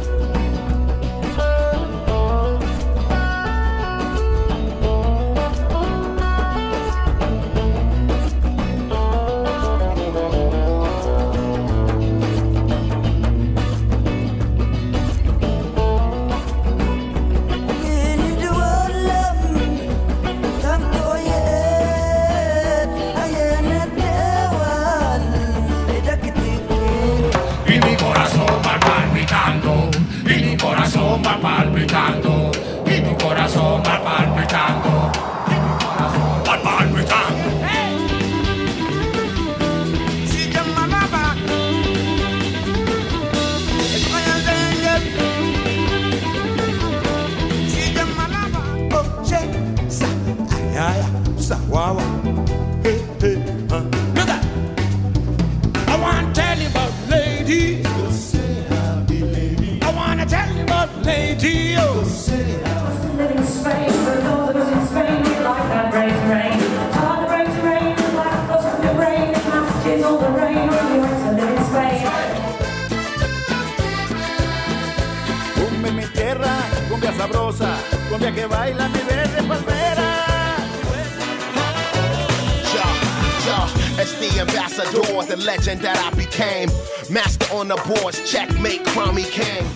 The legend that I became, master on the boards, checkmate, crown me king.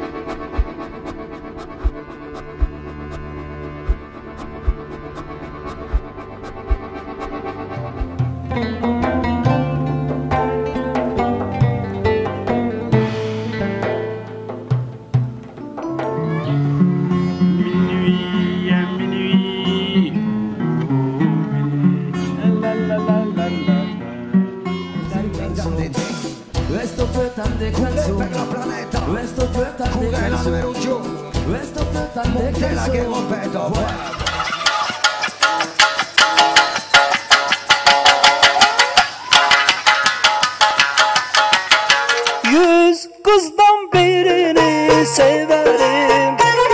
Yüz kızdan birini severim,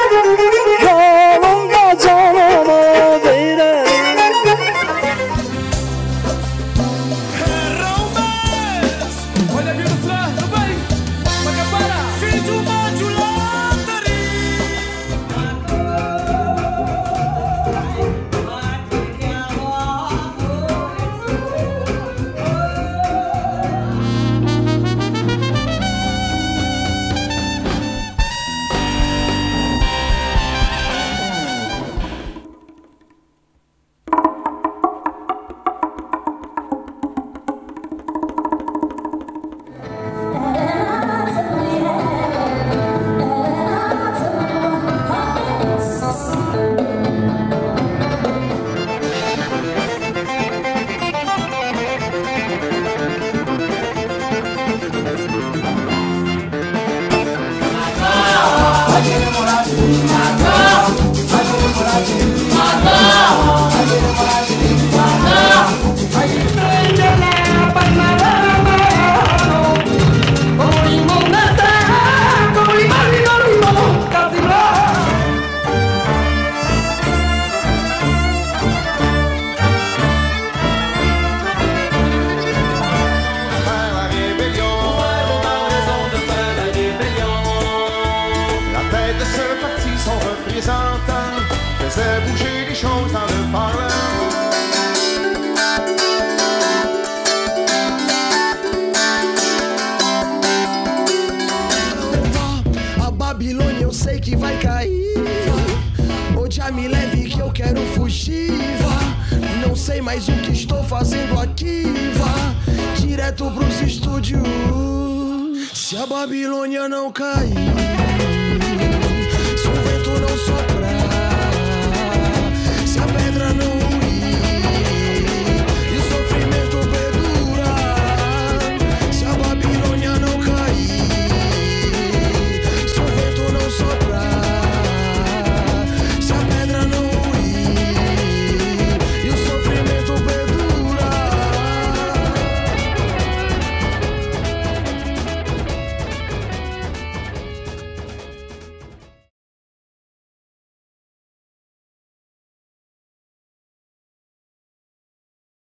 yolunda canımı veririm. Olha aqui no flor, no bem, paga para, filho do macho lotari. Faisait bouger les choses dans le parlement. A Babilônia eu sei que vai cair. Ou já me leve que eu quero fugir. Não sei mais o que estou fazendo aqui. Direto pros estúdios. Se a Babilônia não cair, se o vento não soprar,